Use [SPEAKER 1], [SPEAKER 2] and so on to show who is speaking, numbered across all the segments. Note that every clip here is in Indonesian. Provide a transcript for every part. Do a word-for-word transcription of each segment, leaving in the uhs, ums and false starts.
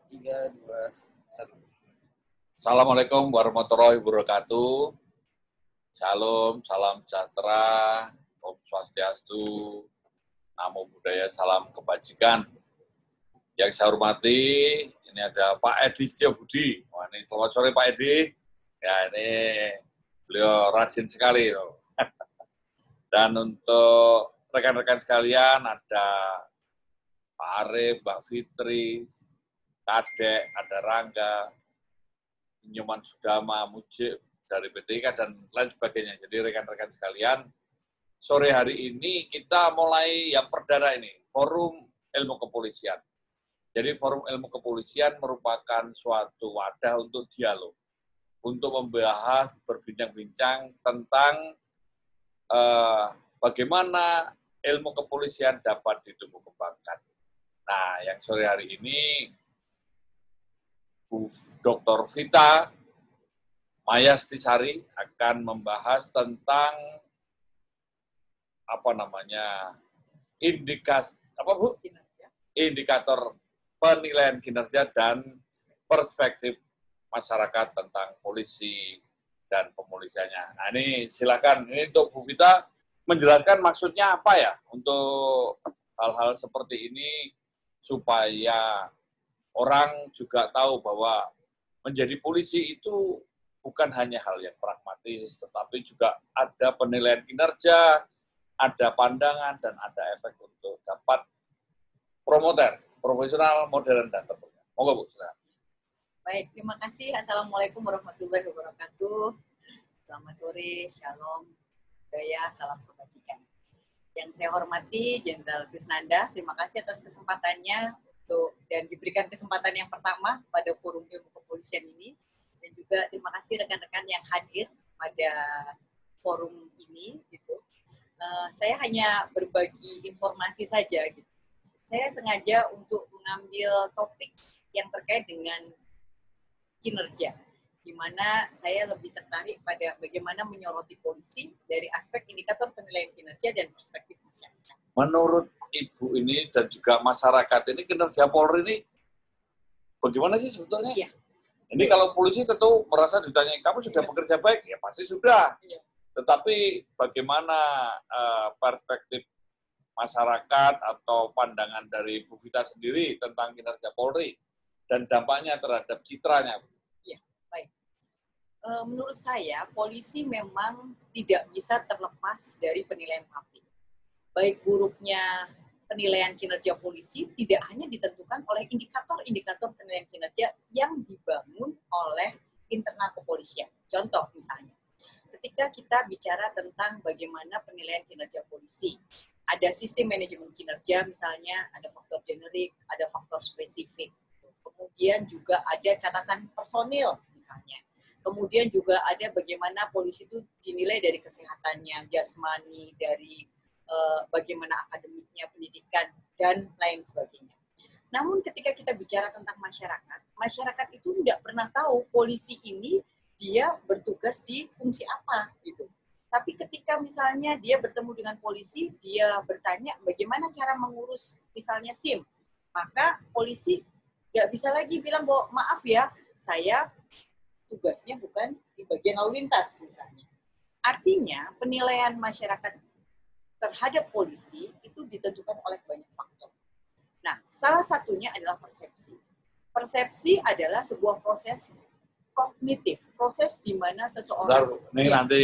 [SPEAKER 1] Tiga, dua, satu.
[SPEAKER 2] Assalamualaikum warahmatullahi wabarakatuh. Shalom, salam sejahtera, Om Swastiastu, Namo Buddhaya, salam kebajikan. Yang saya hormati, ini ada Pak Edi Setiabudi. Wah, ini selamat sore Pak Edi. Ya, ini beliau rajin sekali. Dan untuk rekan-rekan sekalian, ada Pak Arif, Mbak Fitri, Kadek, ada Rangga, Nyoman Sudama, Mujib dari P T I K dan lain sebagainya. Jadi rekan-rekan sekalian, sore hari ini kita mulai yang perdana ini, Forum Ilmu Kepolisian. Jadi Forum Ilmu Kepolisian merupakan suatu wadah untuk dialog, untuk membahas, berbincang-bincang tentang eh, bagaimana ilmu kepolisian dapat ditumbuh kembangkan. Nah, yang sore hari ini Bu Doktor Vita Mayastisari akan membahas tentang apa namanya indikator apa Bu? Indikator penilaian kinerja dan perspektif masyarakat tentang polisi dan kepolisiannya. Nah, ini silakan ini untuk Bu Vita menjelaskan maksudnya apa ya untuk hal-hal seperti ini supaya orang juga tahu bahwa menjadi polisi itu bukan hanya hal yang pragmatis, tetapi juga ada penilaian kinerja, ada pandangan, dan ada efek untuk dapat promoter, profesional, modern, dan terbuka. Monggo Bu, silakan.
[SPEAKER 3] Baik, terima kasih. Assalamualaikum warahmatullahi wabarakatuh. Selamat sore, shalom, budaya, salam kebajikan. Yang saya hormati Jenderal Krisnanda, terima kasih atas kesempatannya untuk dan diberikan kesempatan yang pertama pada Forum Ilmu Kepolisian ini. Dan juga terima kasih rekan-rekan yang hadir pada forum ini. Gitu. Uh, saya hanya berbagi informasi saja. Gitu. Saya sengaja untuk mengambil topik yang terkait dengan kinerja, di mana saya lebih tertarik pada bagaimana menyoroti polisi dari aspek indikator penilaian kinerja dan perspektif masyarakat.
[SPEAKER 2] Menurut Ibu ini dan juga masyarakat ini, kinerja Polri ini bagaimana sih sebetulnya?
[SPEAKER 3] Iya.
[SPEAKER 2] Ini ya. Kalau polisi tentu merasa ditanya, kamu sudah ya. bekerja baik? Ya pasti sudah. Ya. Tetapi bagaimana uh, perspektif masyarakat atau pandangan dari Bu Vita sendiri tentang kinerja Polri dan dampaknya terhadap citranya?
[SPEAKER 3] Ya, baik. E, menurut saya, polisi memang tidak bisa terlepas dari penilaian publik. Baik buruknya penilaian kinerja polisi tidak hanya ditentukan oleh indikator-indikator penilaian kinerja yang dibangun oleh internal kepolisian. Contoh misalnya, ketika kita bicara tentang bagaimana penilaian kinerja polisi, ada sistem manajemen kinerja misalnya, ada faktor generik, ada faktor spesifik. Kemudian juga ada catatan personil misalnya. Kemudian juga ada bagaimana polisi itu dinilai dari kesehatannya, jasmani, dari uh, bagaimana akademiknya, pendidikan, dan lain sebagainya. Namun ketika kita bicara tentang masyarakat, masyarakat itu tidak pernah tahu polisi ini dia bertugas di fungsi apa gitu. Tapi ketika misalnya dia bertemu dengan polisi, dia bertanya bagaimana cara mengurus misalnya SIM, maka polisi nggak bisa lagi bilang bahwa maaf ya, saya tugasnya bukan di bagian lalu lintas misalnya. Artinya penilaian masyarakat terhadap polisi itu ditentukan oleh banyak faktor. Nah, salah satunya adalah persepsi. Persepsi adalah sebuah proses kognitif, proses di mana seseorang...
[SPEAKER 2] Bentar, ini ya. Nanti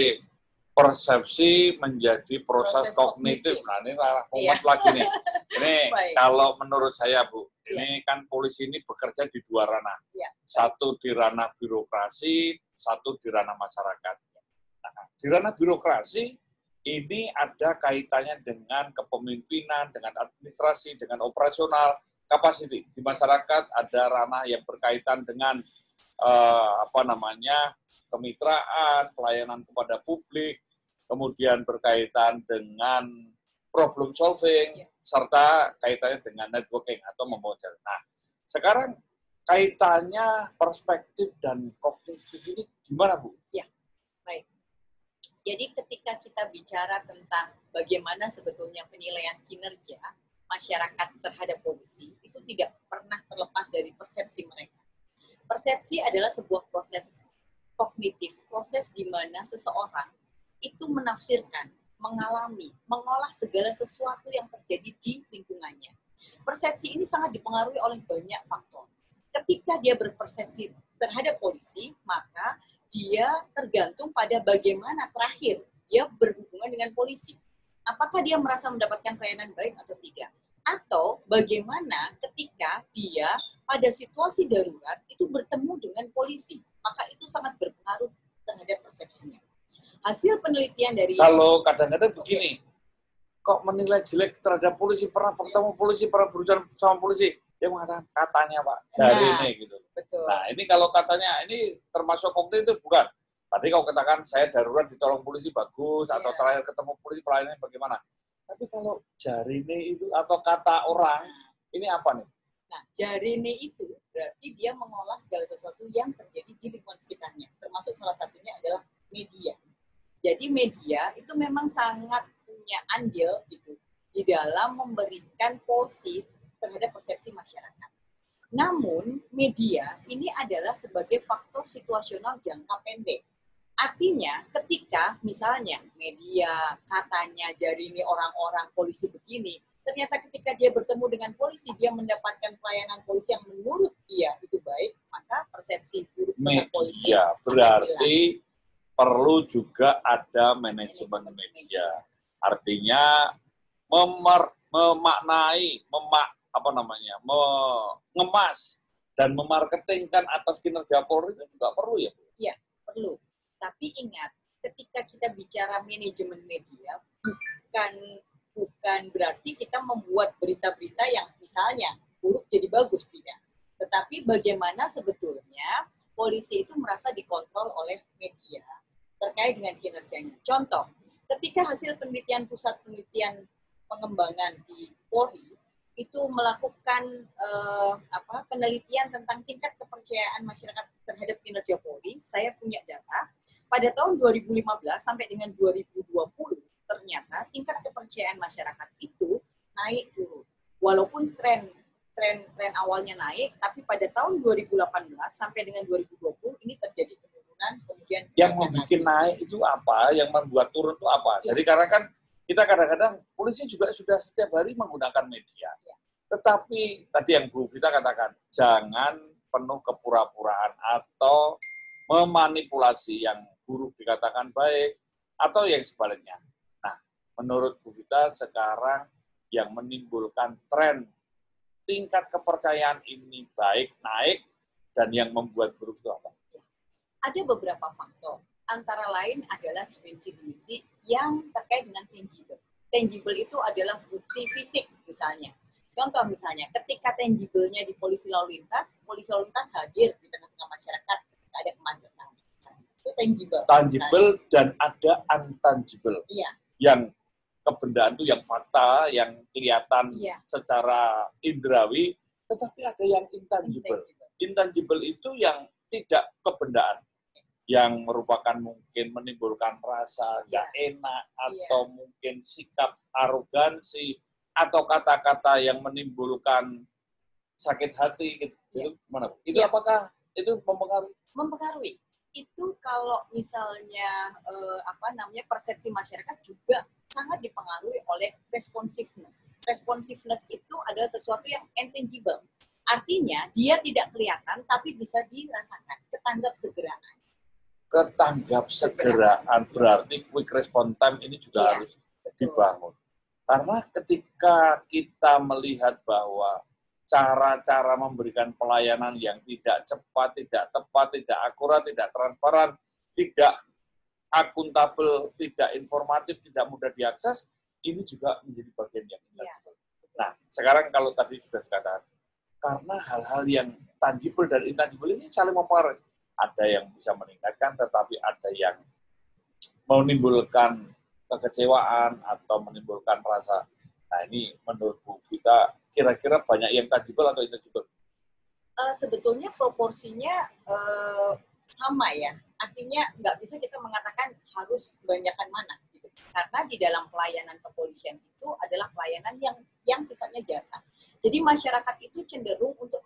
[SPEAKER 2] persepsi menjadi proses, proses kognitif. kognitif. Nah, ini rumus ya. Lagi nih. Ini kalau menurut saya, Bu, ya. Ini kan polisi ini bekerja di dua ranah. Ya. Satu di ranah birokrasi, satu di ranah masyarakat. Nah, di ranah birokrasi, ini ada kaitannya dengan kepemimpinan, dengan administrasi, dengan operasional, capacity. Di masyarakat ada ranah yang berkaitan dengan eh, apa namanya kemitraan, pelayanan kepada publik, kemudian berkaitan dengan problem solving, serta kaitannya dengan networking atau membawa jalan. Nah, sekarang kaitannya perspektif dan kognitif ini gimana, Bu?
[SPEAKER 3] Ya, baik. Jadi ketika kita bicara tentang bagaimana sebetulnya penilaian kinerja masyarakat terhadap polisi, itu tidak pernah terlepas dari persepsi mereka. Persepsi adalah sebuah proses kognitif, proses di mana seseorang itu menafsirkan, mengalami, mengolah segala sesuatu yang terjadi di lingkungannya. Persepsi ini sangat dipengaruhi oleh banyak faktor. Ketika dia berpersepsi terhadap polisi, maka dia tergantung pada bagaimana terakhir dia berhubungan dengan polisi. Apakah dia merasa mendapatkan pelayanan baik atau tidak? Atau bagaimana ketika dia pada situasi darurat itu bertemu dengan polisi, maka itu sangat berpengaruh terhadap persepsinya. Hasil penelitian dari...
[SPEAKER 2] Kalau kadang-kadang begini, kok menilai jelek terhadap polisi, pernah bertemu polisi, pernah berurusan sama polisi, dia mengatakan katanya Pak, jari
[SPEAKER 3] Nah,
[SPEAKER 2] ini gitu.
[SPEAKER 3] betul.
[SPEAKER 2] Nah ini kalau katanya, ini termasuk konkret itu bukan. Tadi kau katakan saya darurat ditolong polisi bagus, atau
[SPEAKER 3] Yeah.
[SPEAKER 2] terakhir ketemu polisi pelayanannya bagaimana. Tapi kalau jari ini itu atau kata orang, ini apa nih?
[SPEAKER 3] Nah, jarine itu berarti dia mengolah segala sesuatu yang terjadi di lingkungan sekitarnya. Termasuk salah satunya adalah media. Jadi media itu memang sangat punya andil gitu di dalam memberikan porsi terhadap persepsi masyarakat. Namun media ini adalah sebagai faktor situasional jangka pendek. Artinya ketika misalnya media katanya jadi ini orang-orang polisi begini, ternyata ketika dia bertemu dengan polisi, dia mendapatkan pelayanan polisi yang menurut dia itu baik, maka persepsi buruk tentang polisi
[SPEAKER 2] Media
[SPEAKER 3] akan
[SPEAKER 2] berarti
[SPEAKER 3] hilang.
[SPEAKER 2] perlu juga ada manajemen media. Artinya memer, memaknai, memak apa namanya, mengemas dan memarketingkan atas kinerja Polri itu juga perlu ya?
[SPEAKER 3] Iya, perlu. Tapi ingat, ketika kita bicara manajemen media, bukan bukan berarti kita membuat berita-berita yang misalnya buruk jadi bagus, tidak. Tetapi bagaimana sebetulnya polisi itu merasa dikontrol oleh media terkait dengan kinerjanya. Contoh, ketika hasil penelitian pusat penelitian pengembangan di Polri itu melakukan eh, apa penelitian tentang tingkat kepercayaan masyarakat terhadap kinerja Polri, saya punya data pada tahun dua ribu lima belas sampai dengan dua ribu dua puluh ternyata tingkat kepercayaan masyarakat itu naik turun. Walaupun tren tren tren awalnya naik, tapi pada tahun dua ribu delapan belas sampai dengan dua ribu dua puluh ini terjadi penurunan, kemudian
[SPEAKER 2] yang membuat naik itu apa, yang membuat turun itu apa? Ya. Jadi karena kan kita kadang-kadang polisi juga sudah setiap hari menggunakan media. Ya. Tetapi tadi yang Bu Vita katakan, jangan penuh kepura-puraan atau memanipulasi yang buruk dikatakan baik atau yang sebaliknya. Nah, menurut Bu Vita sekarang yang menimbulkan tren tingkat kepercayaan ini baik, naik, dan yang membuat buruk itu apa?
[SPEAKER 3] Ada beberapa faktor. Antara lain adalah dimensi-dimensi yang terkait dengan tangible. Tangible itu adalah bukti fisik misalnya. Contoh misalnya, ketika tangible-nya di polisi lalu lintas, polisi lalu lintas hadir di tengah-tengah masyarakat ketika ada kemacetan. Itu tangible.
[SPEAKER 2] Tangible misalnya. Dan ada intangible.
[SPEAKER 3] Iya.
[SPEAKER 2] Yang kebendaan itu yang fakta, yang kelihatan
[SPEAKER 3] iya.
[SPEAKER 2] secara indrawi, tetapi ada yang intangible. Intangible, intangible itu yang tidak kebendaan. Yang merupakan mungkin menimbulkan rasa nggak yeah. enak, atau yeah. mungkin sikap arogansi, atau kata-kata yang menimbulkan sakit hati, gitu. Yeah. Itu mana? Itu yeah. apakah itu mempengaruhi?
[SPEAKER 3] Mempengaruhi. Itu kalau misalnya eh, apa namanya persepsi masyarakat juga sangat dipengaruhi oleh responsiveness. Responsiveness itu adalah sesuatu yang intangible. Artinya dia tidak kelihatan tapi bisa dirasakan, ketanggap segeraan.
[SPEAKER 2] Ketanggap segeraan berarti quick response time ini juga iya, harus betul. dibangun. Karena ketika kita melihat bahwa cara-cara memberikan pelayanan yang tidak cepat, tidak tepat, tidak akurat, tidak transparan, tidak akuntabel, tidak informatif, tidak mudah diakses, ini juga menjadi bagian yang intangible. Iya. Nah, sekarang kalau tadi sudah dikatakan, karena hal-hal yang tangible dan intangible ini saling mempengaruhi. Ada yang bisa meningkatkan, tetapi ada yang menimbulkan kekecewaan atau menimbulkan rasa. Nah ini menurut Bu Vita, kira-kira banyak yang tangible atau intangible?
[SPEAKER 3] Uh, sebetulnya proporsinya uh, sama ya. Artinya nggak bisa kita mengatakan harus banyakkan mana. Gitu. Karena di dalam pelayanan kepolisian itu adalah pelayanan yang yang sifatnya jasa. Jadi masyarakat itu cenderung untuk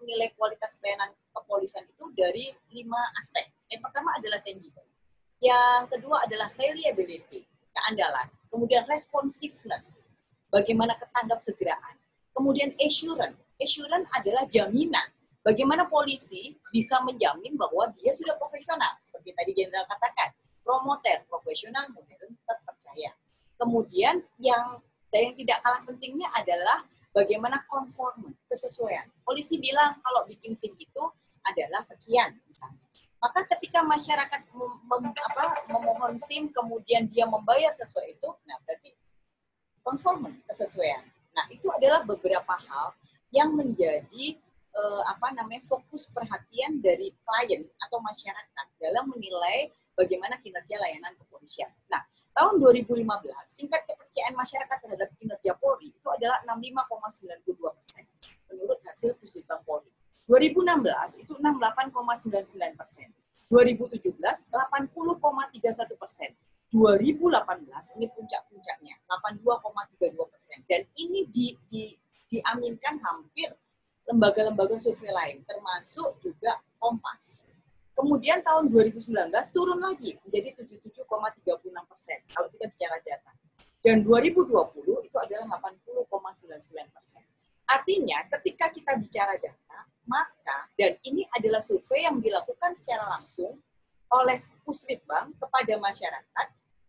[SPEAKER 3] menilai kualitas pelayanan kepolisian itu dari lima aspek. Yang pertama adalah tangible. Yang kedua adalah reliability, keandalan. Kemudian responsiveness, bagaimana ketanggap segeraan. Kemudian assurance. Assurance adalah jaminan. Bagaimana polisi bisa menjamin bahwa dia sudah profesional. Seperti tadi Jenderal katakan, promoter, profesional, modern, terpercaya. Kemudian yang dan yang tidak kalah pentingnya adalah bagaimana konform, kesesuaian. Polisi bilang kalau bikin SIM itu adalah sekian misalnya. Maka ketika masyarakat mem, mem, apa, memohon SIM kemudian dia membayar sesuai itu, nah berarti konform, kesesuaian. Nah itu adalah beberapa hal yang menjadi eh, apa namanya fokus perhatian dari klien atau masyarakat dalam menilai bagaimana kinerja layanan kepolisian. Nah, tahun dua ribu lima belas, tingkat kepercayaan masyarakat terhadap kinerja Polri itu adalah enam puluh lima koma sembilan puluh dua persen menurut hasil Pusditbang Polri. dua ribu enam belas itu enam puluh delapan koma sembilan sembilan persen. dua ribu tujuh belas, delapan puluh koma tiga satu persen. dua ribu delapan belas, ini puncak-puncaknya, delapan puluh dua koma tiga dua persen. Dan ini di, di, diaminkan hampir lembaga-lembaga survei lain, termasuk juga Kompas. Kemudian tahun dua ribu sembilan belas turun lagi menjadi tujuh puluh tujuh koma tiga enam persen kalau kita bicara data. Dan dua ribu dua puluh itu adalah delapan puluh koma sembilan sembilan persen. Artinya ketika kita bicara data, maka, dan ini adalah survei yang dilakukan secara langsung oleh Pusditbang kepada masyarakat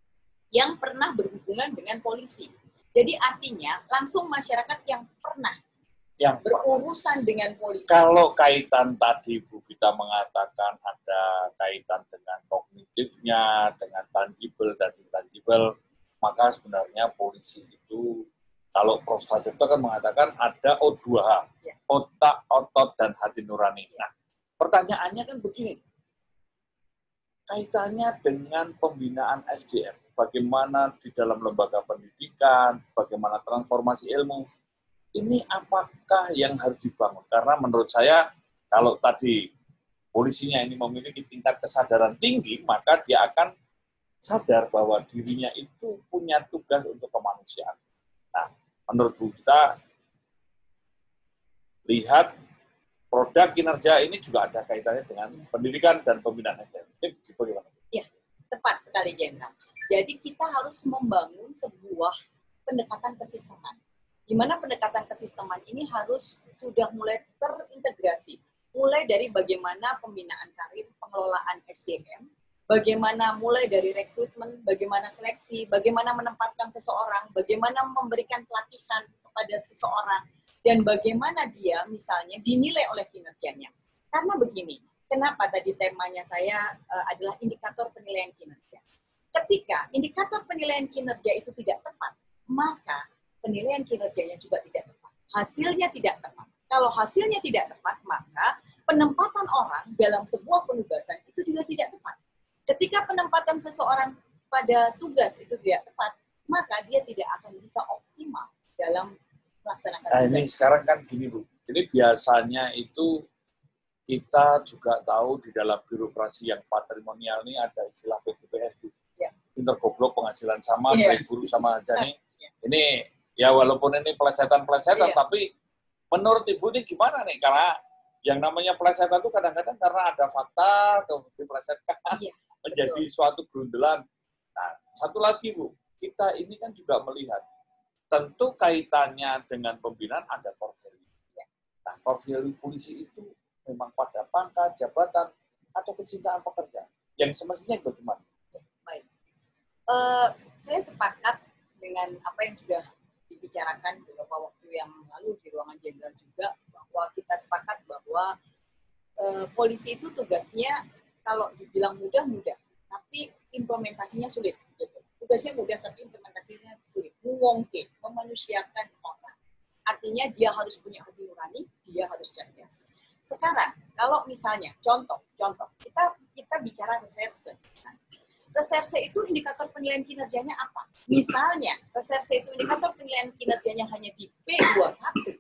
[SPEAKER 3] yang pernah berhubungan dengan polisi. Jadi artinya langsung masyarakat yang pernah
[SPEAKER 2] yang
[SPEAKER 3] berurusan dengan polisi.
[SPEAKER 2] Kalau kaitan tadi Bu Vita mengatakan ada kaitan dengan kognitifnya, dengan tangible dan intangible, maka sebenarnya polisi itu, kalau Profesor Suharto kan mengatakan ada O dua H, ya. Otak, otot, dan hati nurani. Nah, pertanyaannya kan begini, kaitannya dengan pembinaan S D M, bagaimana di dalam lembaga pendidikan, bagaimana transformasi ilmu, ini apakah yang harus dibangun? Karena menurut saya, kalau tadi polisinya ini memiliki tingkat kesadaran tinggi, maka dia akan sadar bahwa dirinya itu punya tugas untuk kemanusiaan. Nah, menurut Bu Vita, lihat produk kinerja ini juga ada kaitannya dengan pendidikan dan pembinaan S D M. Ini bagaimana?
[SPEAKER 3] Ya, tepat sekali Jenderal. Jadi kita harus membangun sebuah pendekatan kesisteman. Di mana pendekatan kesisteman ini harus sudah mulai terintegrasi. Mulai dari bagaimana pembinaan karir, pengelolaan S D M, bagaimana mulai dari rekrutmen, bagaimana seleksi, bagaimana menempatkan seseorang, bagaimana memberikan pelatihan kepada seseorang, dan bagaimana dia misalnya dinilai oleh kinerjanya. Karena begini, kenapa tadi temanya saya uh, adalah indikator penilaian kinerja. Ketika indikator penilaian kinerja itu tidak tepat, maka penilaian kinerjanya juga tidak tepat. Hasilnya tidak tepat. Kalau hasilnya tidak tepat, maka penempatan orang dalam sebuah penugasan itu juga tidak tepat. Ketika penempatan seseorang pada tugas itu tidak tepat, maka dia tidak akan bisa optimal dalam melaksanakan
[SPEAKER 2] nah,
[SPEAKER 3] tugas.
[SPEAKER 2] Ini sekarang kan gini Bu, jadi biasanya itu kita juga tahu di dalam birokrasi yang patrimonial ini ada istilah P G P S Bu. Ya. Pinter goblok penghasilan sama,
[SPEAKER 3] ya.
[SPEAKER 2] baik guru sama aja nih. Ya. Ini ya walaupun ini pelesetan-pelesetan, iya. Tapi menurut Ibu ini gimana nih? Karena yang namanya pelesetan itu kadang-kadang karena ada fakta atau dipelesetkan iya, menjadi betul. Suatu gerundelan. Nah, satu lagi Bu, kita ini kan juga melihat tentu kaitannya dengan pembinaan ada core value. Iya. Nah, core value polisi itu memang pada pangkat, jabatan, atau kecintaan pekerja. Yang semestinya bagaimana?
[SPEAKER 3] Ya, baik. Uh, saya sepakat dengan apa yang sudah dibicarakan beberapa waktu yang lalu di ruangan jenderal juga, bahwa kita sepakat bahwa e, polisi itu tugasnya kalau dibilang mudah mudah, tapi implementasinya sulit. Gitu. Tugasnya mudah tapi implementasinya sulit. Mengongke, memanusiakan orang. Artinya dia harus punya hati nurani, dia harus cerdas. Sekarang kalau misalnya contoh, contoh kita kita bicara reserse. Reserse itu indikator penilaian kinerjanya apa? Misalnya, reserse itu indikator penilaian kinerjanya hanya di P dua puluh satu.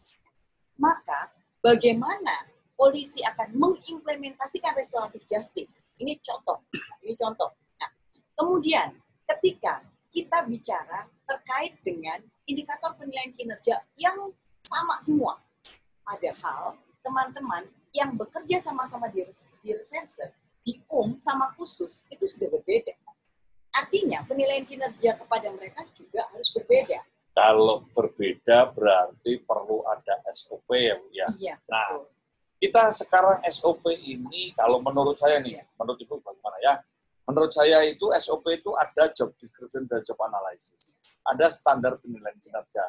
[SPEAKER 3] Maka, bagaimana polisi akan mengimplementasikan restoratif justice? Ini contoh. Ini contoh. Nah, kemudian, ketika kita bicara terkait dengan indikator penilaian kinerja yang sama semua, padahal teman-teman yang bekerja sama-sama di, di reserse, di U M sama khusus, itu sudah berbeda. Artinya penilaian kinerja kepada mereka juga harus berbeda.
[SPEAKER 2] Kalau berbeda berarti perlu ada S O P ya Bu ya.
[SPEAKER 3] Iya,
[SPEAKER 2] Nah,
[SPEAKER 3] betul.
[SPEAKER 2] kita sekarang S O P ini kalau menurut saya nih, menurut Ibu bagaimana ya? Menurut saya itu S O P itu ada job description dan job analysis. Ada standar penilaian kinerja.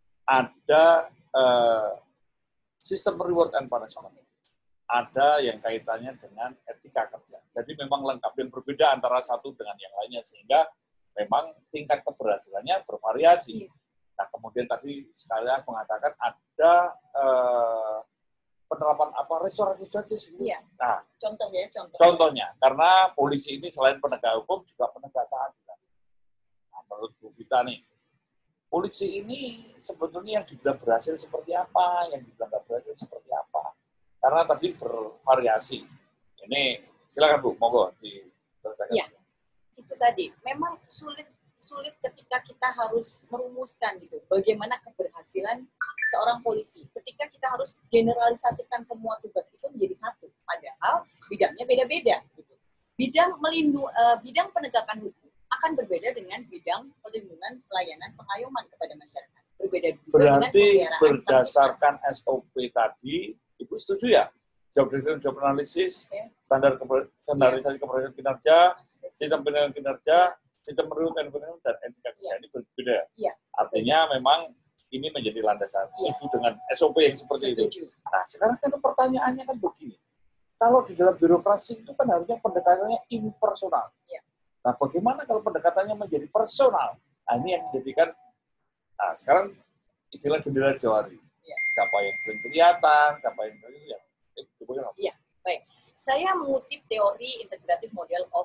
[SPEAKER 2] Ada eh, sistem reward and punishment. Ada yang kaitannya dengan etika kerja. Jadi memang lengkap dan berbeda antara satu dengan yang lainnya, sehingga memang tingkat keberhasilannya bervariasi.
[SPEAKER 3] Iya.
[SPEAKER 2] Nah, kemudian tadi sekali lagi mengatakan ada eh, penerapan apa restoratif justice.
[SPEAKER 3] Iya.
[SPEAKER 2] Nah,
[SPEAKER 3] Contoh ya, contoh.
[SPEAKER 2] contohnya, karena polisi ini selain penegak hukum juga penegak keadilan. Nah, menurut Bu Vita nih, polisi ini sebetulnya yang dibilang berhasil seperti apa, yang dibilang nggak berhasil seperti apa. Karena tadi bervariasi. Ini silakan Bu, monggo di.
[SPEAKER 3] Iya, itu tadi. Memang sulit sulit ketika kita harus merumuskan gitu, bagaimana keberhasilan seorang polisi. Ketika kita harus generalisasikan semua tugas itu menjadi satu, padahal bidangnya beda-beda. Gitu. Bidang melindu, uh, bidang penegakan hukum akan berbeda dengan bidang perlindungan pelayanan pengayoman kepada masyarakat. Berbeda juga
[SPEAKER 2] berarti
[SPEAKER 3] dengan
[SPEAKER 2] berdasarkan S O P tadi, Ibu setuju ya? Job description, job analysis,
[SPEAKER 3] ya.
[SPEAKER 2] standar standarisasi ya. Keberhasilan kinerja, sistem penilaian kinerja, sistem reward and punishment, dan etika kerja
[SPEAKER 3] ya.
[SPEAKER 2] ini berbeda.
[SPEAKER 3] Ya.
[SPEAKER 2] Artinya memang ini menjadi landasan.
[SPEAKER 3] Ya.
[SPEAKER 2] Setuju dengan S O P yang seperti
[SPEAKER 3] setuju.
[SPEAKER 2] itu. Nah, sekarang kan pertanyaannya kan begini. Kalau di dalam birokrasi itu kan harusnya pendekatannya impersonal.
[SPEAKER 3] Ya.
[SPEAKER 2] Nah, bagaimana kalau pendekatannya menjadi personal? Nah, ini yang menjadikan, nah sekarang istilah jendela jawari. Ya. Siapa yang sering kelihatan, siapa yang sering kelihatan.
[SPEAKER 3] Iya, baik. Saya mengutip teori integrative model of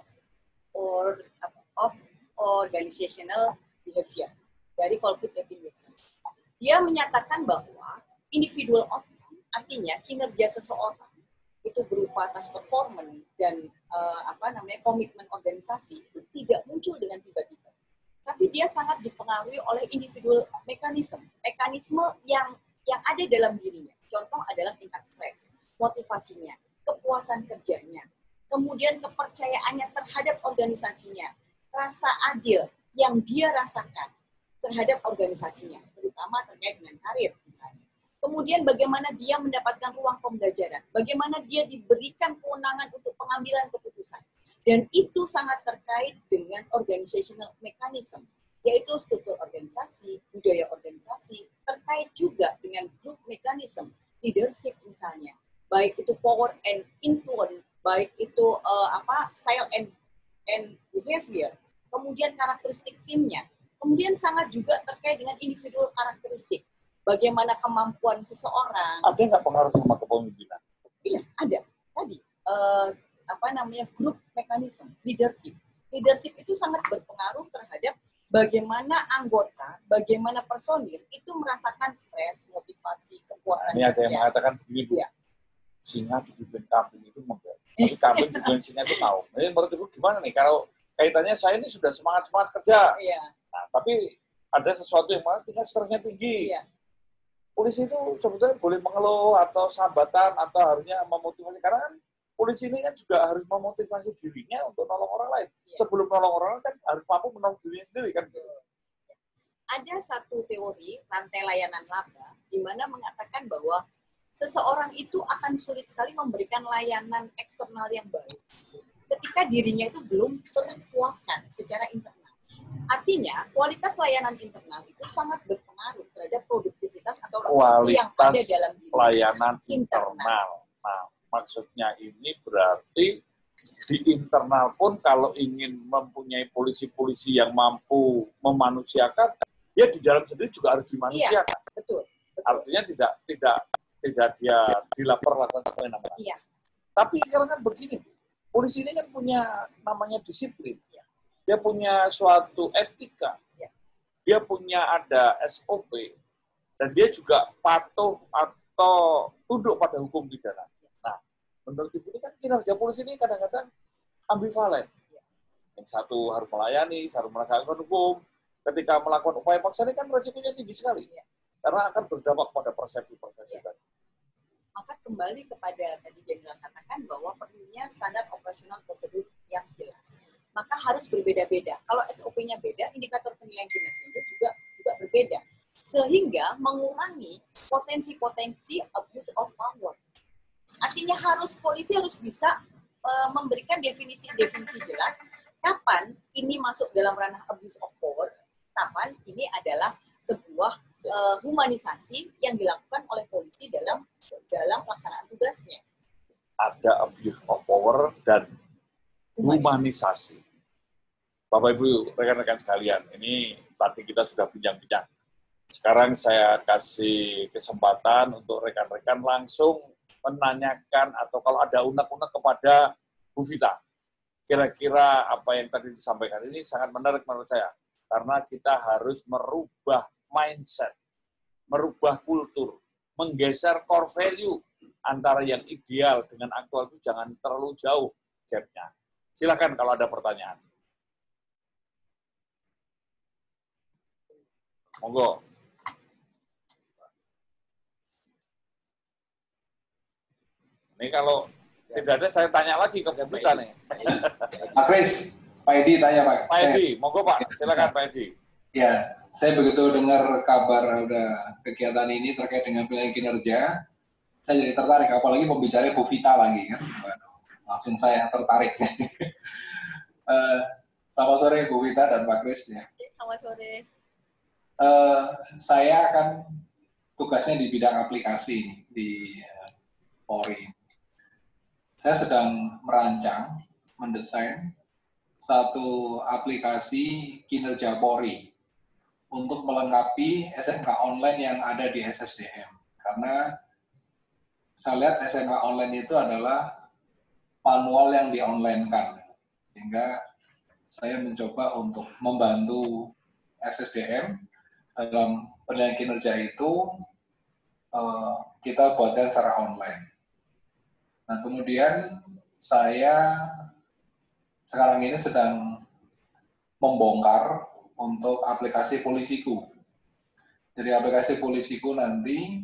[SPEAKER 3] or of organizational behavior dari Colquitt Evinson. Dia menyatakan bahwa individual outcome, artinya kinerja seseorang itu berupa atas performance dan uh, apa namanya komitmen organisasi itu tidak muncul dengan tiba-tiba, tapi dia sangat dipengaruhi oleh individual mekanisme, mekanisme yang yang ada dalam dirinya. Contoh adalah tingkat stres, motivasinya, kepuasan kerjanya, kemudian kepercayaannya terhadap organisasinya, rasa adil yang dia rasakan terhadap organisasinya, terutama terkait dengan karir misalnya. Kemudian bagaimana dia mendapatkan ruang pembelajaran, bagaimana dia diberikan kewenangan untuk pengambilan keputusan. Dan itu sangat terkait dengan organizational mechanism, yaitu struktur organisasi, budaya organisasi, terkait juga dengan group mechanism, leadership misalnya, baik itu power and influence, baik itu uh, apa style and and behavior, kemudian karakteristik timnya, kemudian sangat juga terkait dengan individual karakteristik, bagaimana kemampuan seseorang.
[SPEAKER 2] Ada nggak pengaruh sama kepemimpinan?
[SPEAKER 3] Iya, ada. Tadi uh, apa namanya group mechanism, leadership. Leadership itu sangat berpengaruh terhadap bagaimana anggota, bagaimana personil itu merasakan stres, motivasi, kepuasan
[SPEAKER 2] nah, ini
[SPEAKER 3] kerja.
[SPEAKER 2] ada yang mengatakan begini, Bu. Ya. Singa dipimpin kambing itu membuat. Tapi kambing dipimpin singa itu tahu. Jadi menurut Ibu gimana nih? Kalau kaitannya saya ini sudah semangat-semangat kerja.
[SPEAKER 3] Iya.
[SPEAKER 2] Nah, tapi ada sesuatu yang mana tingkat stresnya tinggi.
[SPEAKER 3] Iya.
[SPEAKER 2] Polisi itu sebetulnya boleh mengeluh atau sambatan atau harusnya memotivasi. Karena kan polisi ini kan juga harus memotivasi dirinya untuk nolong orang lain. Iya. Sebelum nolong orang lain kan harus mampu menolong dirinya sendiri kan.
[SPEAKER 3] Ada satu teori rantai layanan laba di mana mengatakan bahwa seseorang itu akan sulit sekali memberikan layanan eksternal yang baik ketika dirinya itu belum terpuaskan secara internal. Artinya, kualitas layanan internal itu sangat berpengaruh terhadap produktivitas atau refleksi yang ada dalam diri.
[SPEAKER 2] Layanan internal. internal. Nah, maksudnya ini berarti di internal pun kalau ingin mempunyai polisi-polisi yang mampu memanusiakan, ya di dalam sendiri juga harus dimanusiakan.
[SPEAKER 3] Iya, betul, betul.
[SPEAKER 2] Artinya tidak tidak tidak dia dilaporkan sebagai namanya.
[SPEAKER 3] Iya.
[SPEAKER 2] Tapi sekarang kan begini, polisi ini kan punya namanya disiplin. Ya. Dia punya suatu etika. Ya. Dia punya ada S O P. Dan dia juga patuh atau tunduk pada hukum pidana. Nah, menurut Ibu ini kan kinerja polisi ini kadang-kadang ambivalen. Ya. Yang satu harus melayani, harus menegakkan hukum. Ketika melakukan upaya paksa ini kan resikonya tinggi sekali. Ya. Karena akan berdampak pada persepsi-persepsi. Ya.
[SPEAKER 3] maka kembali kepada tadi Jenderal katakan bahwa perlunya standar operasional prosedur yang jelas. Maka harus berbeda-beda. Kalau S O P-nya beda, indikator penilaian kinerjanya juga juga berbeda. Sehingga mengurangi potensi-potensi abuse of power. Artinya harus polisi harus bisa uh, memberikan definisi-definisi jelas kapan ini masuk dalam ranah abuse of power, kapan ini adalah sebuah uh, humanisasi yang dilakukan oleh polisi dalam dalam pelaksanaan tugasnya.
[SPEAKER 2] Ada abuse of power dan humanisasi. Bapak Ibu, rekan-rekan sekalian, ini tadi kita sudah bincang-bincang. Sekarang saya kasih kesempatan untuk rekan-rekan langsung menanyakan atau kalau ada unek-unek kepada Bu Vita. Kira-kira apa yang tadi disampaikan ini sangat menarik menurut saya. Karena kita harus merubah mindset, merubah kultur, menggeser core value antara yang ideal dengan aktual itu jangan terlalu jauh gap-nya. Silakan kalau ada pertanyaan. Monggo. Ini kalau ya. Tidak ada, saya tanya lagi ke Bu Vita nih.
[SPEAKER 4] Pak Kris, Pak Edi tanya Pak.
[SPEAKER 2] Pak Edi, monggo Pak, silakan Pak Edi.
[SPEAKER 4] Ya, saya begitu dengar kabar udah kegiatan ini terkait dengan penilaian kinerja, saya jadi tertarik, apalagi pembicaranya Bu Vita lagi kan. Langsung saya tertarik. uh, selamat sore Bu Vita dan Pak Kris ya.
[SPEAKER 3] Selamat sore.
[SPEAKER 4] Uh, saya akan tugasnya di bidang aplikasi di uh, Polri. Saya sedang merancang, mendesain satu aplikasi kinerja Polri untuk melengkapi S M K online yang ada di S S D M. Karena saya lihat S M K online itu adalah manual yang di-online-kan. Sehingga saya mencoba untuk membantu S S D M dalam penilaian kinerja itu uh, kita buatkan secara online. Nah, kemudian saya sekarang ini sedang membongkar untuk aplikasi Polisiku. Jadi aplikasi Polisiku nanti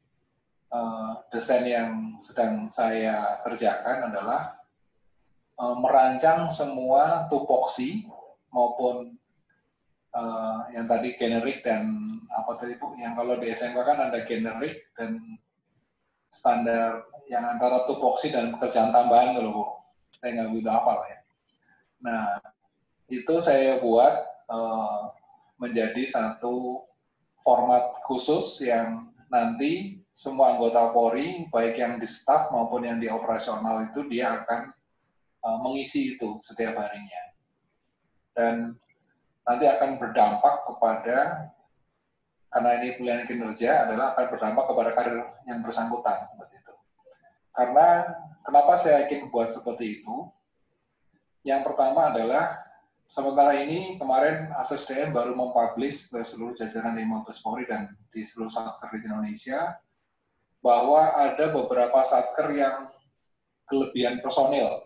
[SPEAKER 4] uh, desain yang sedang saya kerjakan adalah uh, merancang semua tupoksi maupun Uh, yang tadi generik dan apa tadi Bu, yang kalau di S M K kan ada generik dan standar yang antara tupoksi dan pekerjaan tambahan kalau Bu, saya nggak begitu hafal ya. Nah itu saya buat uh, menjadi satu format khusus yang nanti semua anggota Polri baik yang di staf maupun yang di operasional itu dia akan uh, mengisi itu setiap harinya dan nanti akan berdampak kepada, karena ini penilaian kinerja adalah akan berdampak kepada karir yang bersangkutan seperti itu. Karena kenapa saya yakin buat seperti itu? Yang pertama adalah sementara ini kemarin S S D M baru mempublish ke seluruh jajaran di Mabes Polri dan di seluruh satker di Indonesia bahwa ada beberapa satker yang kelebihan personil.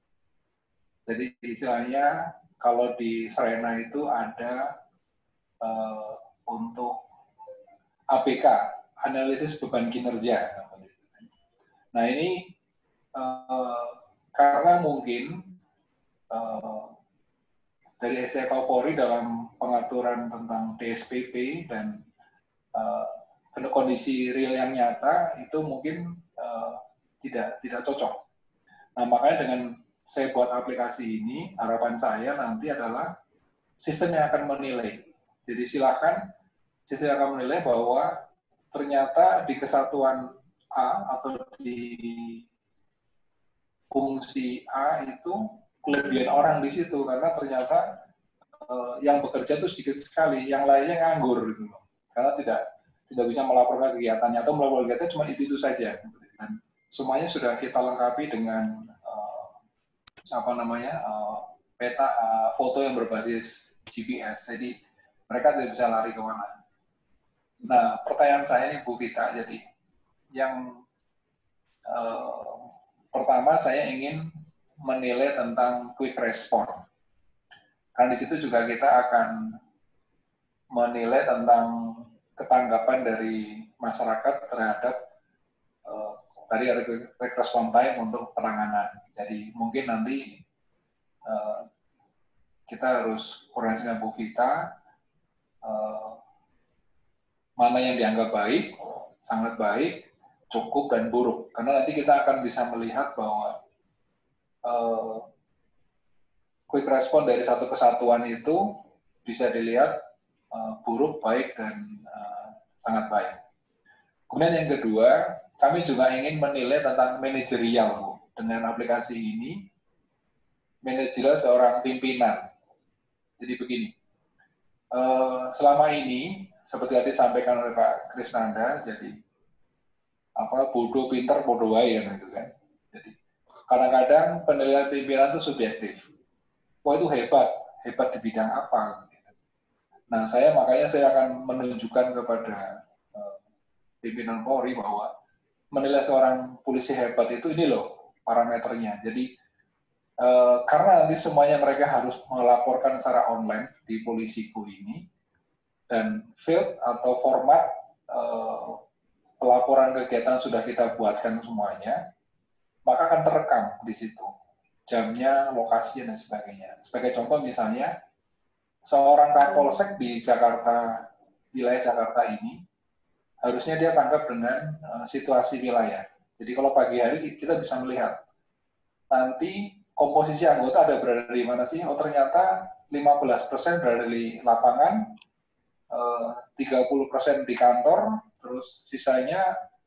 [SPEAKER 4] Jadi istilahnya kalau di Serena itu ada uh, untuk A B K, analisis beban kinerja. Nah ini uh, karena mungkin uh, dari S D K Polri dalam pengaturan tentang D S P P dan uh, kondisi real yang nyata itu mungkin uh, tidak tidak cocok. Nah makanya dengan saya buat aplikasi ini, harapan saya nanti adalah sistem yang akan menilai. Jadi silakan sistem yang akan menilai bahwa ternyata di kesatuan A atau di fungsi A itu kelebihan orang di situ karena ternyata eh, yang bekerja itu sedikit sekali, yang lainnya nganggur gitu loh. Karena tidak tidak bisa melaporkan kegiatannya atau melaporkan kegiatannya cuma itu itu saja. Dan semuanya sudah kita lengkapi dengan apa namanya uh, peta uh, foto yang berbasis G P S, jadi mereka tidak bisa lari kemana. Nah pertanyaan saya nih Bu Vita, jadi yang uh, pertama saya ingin menilai tentang quick response, karena di situ juga kita akan menilai tentang ketanggapan dari masyarakat terhadap uh, tadi ada quick response time untuk penanganan. Jadi mungkin nanti uh, kita harus koordinasi dengan Bu Vita, uh, mana yang dianggap baik, sangat baik, cukup, dan buruk. Karena nanti kita akan bisa melihat bahwa uh, quick response dari satu kesatuan itu bisa dilihat uh, buruk, baik, dan uh, sangat baik. Kemudian yang kedua, kami juga ingin menilai tentang manajerial, Bu. Dengan aplikasi ini, manajerial seorang pimpinan. Jadi begini, uh, selama ini, seperti tadi disampaikan oleh Pak Krisnanda, jadi apa bodoh pinter bodoh wae kan gitu kan. Jadi kadang-kadang penilaian pimpinan itu subjektif. Wah itu hebat, hebat di bidang apa? Gitu. Nah saya makanya saya akan menunjukkan kepada uh, pimpinan Polri bahwa menilai seorang polisi hebat itu ini loh parameternya. Jadi uh, karena nanti semuanya mereka harus melaporkan secara online di Polisiku ini, dan field atau format uh, pelaporan kegiatan sudah kita buatkan semuanya, maka akan terekam di situ jamnya, lokasinya, dan sebagainya. Sebagai contoh misalnya seorang Kapolsek di Jakarta, wilayah Jakarta ini, harusnya dia tanggap dengan uh, situasi wilayah. Jadi kalau pagi hari kita bisa melihat nanti komposisi anggota ada berada di mana sih? Oh ternyata lima belas persen berada di lapangan, uh, tiga puluh persen di kantor, terus sisanya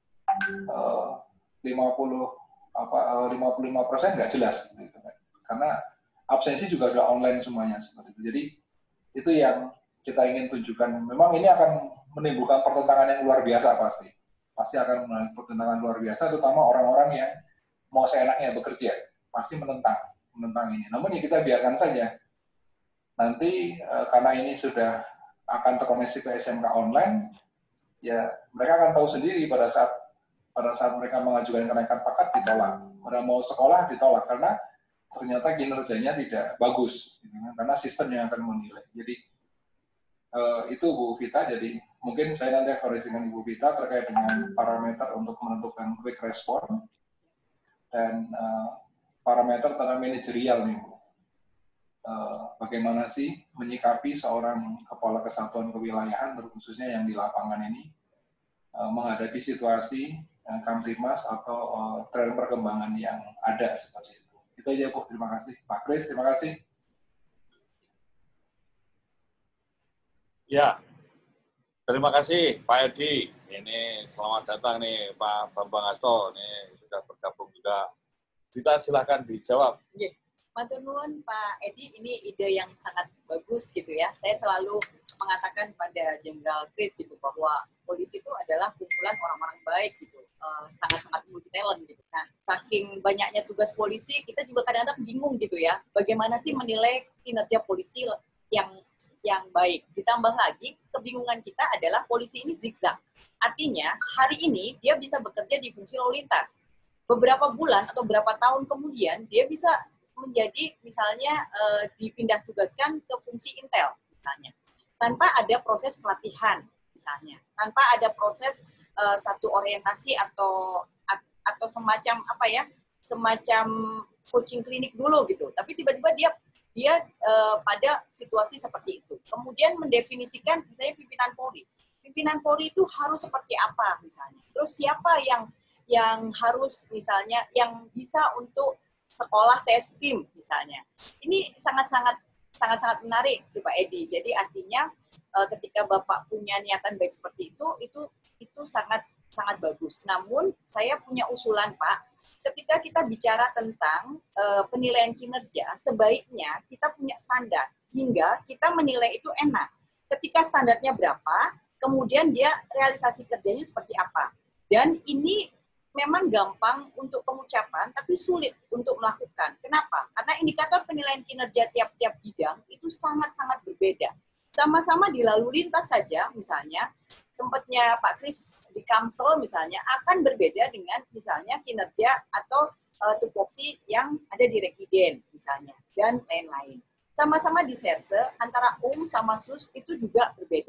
[SPEAKER 4] uh, lima puluh apa uh, lima puluh lima persen nggak jelas, gitu kan? Karena absensi juga udah online semuanya seperti itu. Jadi itu yang kita ingin tunjukkan. Memang ini akan menimbulkan pertentangan yang luar biasa pasti. Pasti akan menimbulkan pertentangan luar biasa, terutama orang-orang yang mau seenaknya bekerja. Pasti menentang, menentang ini. Namun ya kita biarkan saja. Nanti eh, karena ini sudah akan terkoneksi ke S M K online, ya mereka akan tahu sendiri pada saat pada saat mereka mengajukan kenaikan pangkat ditolak. Pada mau sekolah ditolak karena ternyata kinerjanya tidak bagus, gitu, karena sistem yang akan menilai. Jadi Uh, itu Bu Vita, jadi mungkin saya nanti akan dengan Ibu Vita terkait dengan parameter untuk menentukan quick response dan uh, parameter tentang manajerial nih Bu. Uh, bagaimana sih menyikapi seorang kepala kesatuan kewilayahan, khususnya yang di lapangan ini, uh, menghadapi situasi uh, Kamtibmas atau uh, tren perkembangan yang ada seperti itu. Itu aja Bu, terima kasih. Pak Kris, terima kasih.
[SPEAKER 2] Ya, terima kasih Pak Edi. Ini selamat datang nih Pak Bambang Hasto. Ini sudah bergabung juga. Kita silakan dijawab.
[SPEAKER 3] Yeah. Matur nuwun Pak Edi, ini ide yang sangat bagus gitu ya. Saya selalu mengatakan pada Jenderal Kris gitu bahwa polisi itu adalah kumpulan orang-orang baik gitu, uh, sangat-sangat multi talent gitu. Nah, saking banyaknya tugas polisi, kita juga kadang-kadang bingung gitu ya. Bagaimana sih menilai kinerja polisi yang yang baik. Ditambah lagi, kebingungan kita adalah polisi ini zigzag. Artinya, hari ini dia bisa bekerja di fungsi lalu lintas. Beberapa bulan atau beberapa tahun kemudian, dia bisa menjadi misalnya e, dipindah tugaskan ke fungsi intel, misalnya. Tanpa ada proses pelatihan, misalnya. Tanpa ada proses e, satu orientasi atau atau semacam apa ya, semacam coaching klinik dulu gitu. Tapi tiba-tiba dia dia uh, pada situasi seperti itu. Kemudian mendefinisikan misalnya pimpinan Polri. Pimpinan Polri itu harus seperti apa misalnya. Terus siapa yang yang harus misalnya yang bisa untuk sekolah Sespim misalnya. Ini sangat-sangat sangat-sangat menarik sih Pak Edi. Jadi artinya uh, ketika Bapak punya niatan baik seperti itu, itu itu sangat sangat bagus. Namun saya punya usulan Pak, ketika kita bicara tentang uh, penilaian kinerja, sebaiknya kita punya standar hingga kita menilai itu enak. Ketika standarnya berapa, kemudian dia realisasi kerjanya seperti apa. Dan ini memang gampang untuk pengucapan, tapi sulit untuk melakukan. Kenapa? Karena indikator penilaian kinerja tiap-tiap bidang itu sangat-sangat berbeda. Sama-sama di lalu lintas saja, misalnya, tempatnya Pak Kris di Kamsel misalnya akan berbeda dengan misalnya kinerja atau uh, tupoksi yang ada di Rekiden misalnya dan lain-lain. Sama-sama di Serse antara U M sama S U S itu juga berbeda.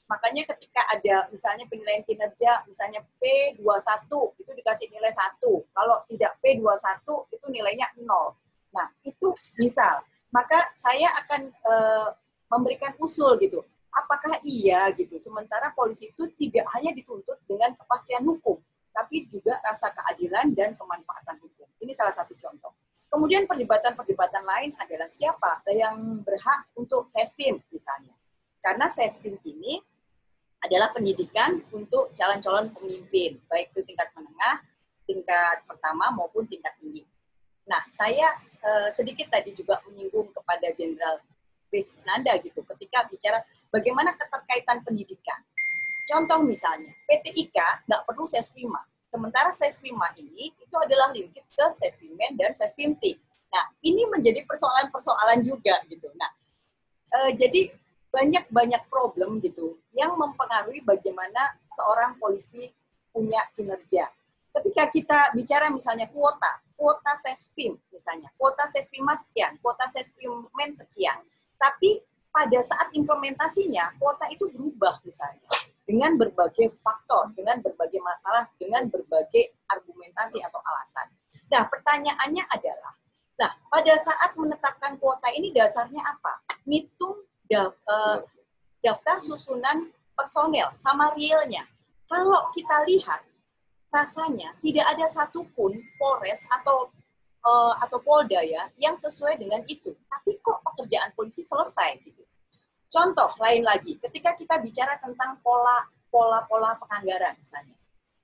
[SPEAKER 3] Makanya ketika ada misalnya penilaian kinerja, misalnya P dua puluh satu, itu dikasih nilai satu. Kalau tidak P dua puluh satu, itu nilainya nol. Nah, itu misal. Maka saya akan e, memberikan usul gitu. Apakah iya gitu, sementara polisi itu tidak hanya dituntut dengan kepastian hukum, tapi juga rasa keadilan dan kemanfaatan hukum. Ini salah satu contoh. Kemudian perdebatan-perdebatan lain adalah siapa yang berhak untuk sespim misalnya. Karena sespim ini adalah pendidikan untuk calon-calon pemimpin, baik itu tingkat menengah, tingkat pertama maupun tingkat tinggi. Nah, saya eh, sedikit tadi juga menyinggung kepada Jenderal Krisnanda gitu, ketika bicara bagaimana keterkaitan pendidikan. Contoh misalnya, P T I K nggak perlu Sespima, sementara Sespima ini itu adalah linkit ke Sespimen dan Sespimti. Nah, ini menjadi persoalan-persoalan juga gitu. Nah, eh, jadi banyak-banyak problem gitu yang mempengaruhi bagaimana seorang polisi punya kinerja. Ketika kita bicara misalnya kuota, kuota Sespim misalnya, kuota Sespim sekian, kuota Sespimen sekian, tapi pada saat implementasinya kuota itu berubah misalnya dengan berbagai faktor, dengan berbagai masalah, dengan berbagai argumentasi atau alasan. Nah, pertanyaannya adalah, nah pada saat menetapkan kuota ini dasarnya apa? Ngitung daftar susunan personel sama realnya. Kalau kita lihat, rasanya tidak ada satupun Polres atau uh, atau Polda ya yang sesuai dengan itu. Tapi kok pekerjaan polisi selesai gitu. Contoh lain lagi, ketika kita bicara tentang pola pola-pola penganggaran misalnya.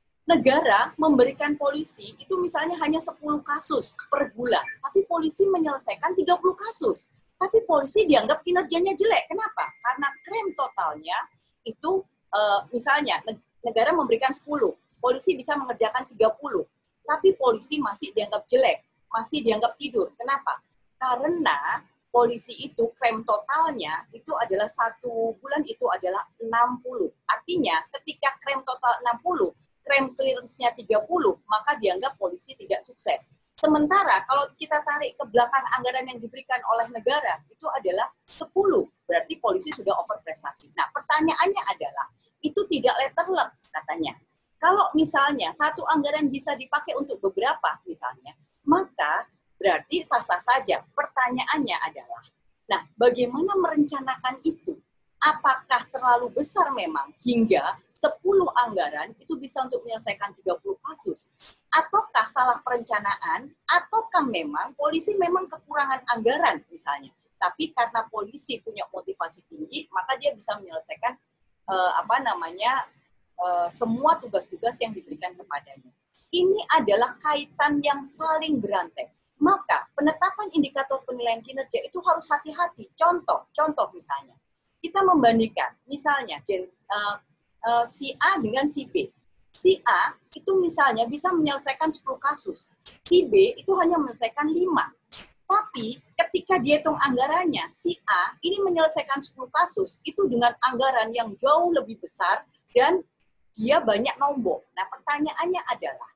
[SPEAKER 3] Negara memberikan polisi itu misalnya hanya sepuluh kasus per bulan, tapi polisi menyelesaikan tiga puluh kasus. Tapi polisi dianggap kinerjanya jelek. Kenapa? Karena krim totalnya itu uh, misalnya negara memberikan sepuluh, polisi bisa mengerjakan tiga puluh, tapi polisi masih dianggap jelek, masih dianggap tidur. Kenapa? Karena polisi itu krim totalnya itu adalah satu bulan itu adalah enam puluh. Artinya ketika krim total enam puluh, krim clearance-nya tiga puluh, maka dianggap polisi tidak sukses. Sementara kalau kita tarik ke belakang anggaran yang diberikan oleh negara, itu adalah sepuluh. Berarti polisi sudah over prestasi. Nah, pertanyaannya adalah, itu tidak letterlock katanya. Kalau misalnya satu anggaran bisa dipakai untuk beberapa misalnya, maka berarti sah-sah saja. Pertanyaannya adalah, nah bagaimana merencanakan itu? Apakah terlalu besar memang hingga sepuluh anggaran itu bisa untuk menyelesaikan tiga puluh kasus? Ataukah salah perencanaan, ataukah memang polisi memang kekurangan anggaran misalnya. Tapi karena polisi punya motivasi tinggi, maka dia bisa menyelesaikan uh, apa namanya uh, semua tugas-tugas yang diberikan kepadanya. Ini adalah kaitan yang saling berantai. Maka penetapan indikator penilaian kinerja itu harus hati-hati. Contoh, contoh misalnya, kita membandingkan, misalnya uh, uh, si A dengan si B. Si A itu misalnya bisa menyelesaikan sepuluh kasus, si B itu hanya menyelesaikan lima. Tapi ketika dihitung anggarannya, si A ini menyelesaikan sepuluh kasus itu dengan anggaran yang jauh lebih besar dan dia banyak nombok. Nah, pertanyaannya adalah,